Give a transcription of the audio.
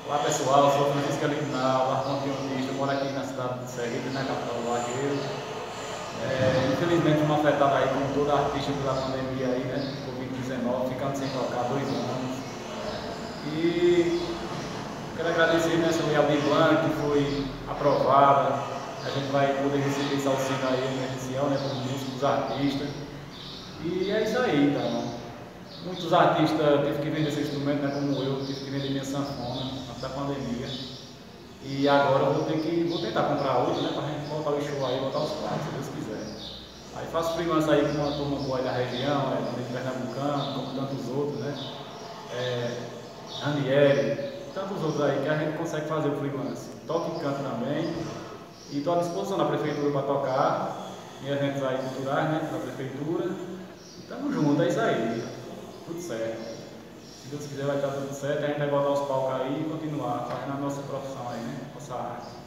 Olá pessoal, sou Francisco Eliminal, arcontista, moro aqui na cidade de Sergipe, na capital do Lajeiro. Infelizmente fomos afetados aí como todo artista pela pandemia aí, né, Covid-19, ficando sem tocar 2 anos. E quero agradecer, né, essa Lei Aldir Blanc que foi aprovada. A gente vai poder receber esse auxílio aí emergencial, né, para os músicos, artistas. E é isso aí, então. Muitos artistas tiveram que vender seu instrumento, né, como eu, tive que vender minha sanfona antes da pandemia. E agora eu vou tentar comprar outro, né, para a gente voltar o show aí, voltar os palcos, se Deus quiser. Aí faço freelance aí com uma turma boa aí da região, de Pernambucano, como tantos outros, né? Ranieri, tantos outros aí que a gente consegue fazer o freelance. Toco e canto também. E estou à disposição da prefeitura para tocar em eventos aí culturais, né, da prefeitura. E tamo junto, é isso aí. Tudo certo. Se Deus quiser vai estar tudo certo, a gente vai voltar aos palcos aí e continuar fazendo a nossa profissão aí, né? Nossa arte.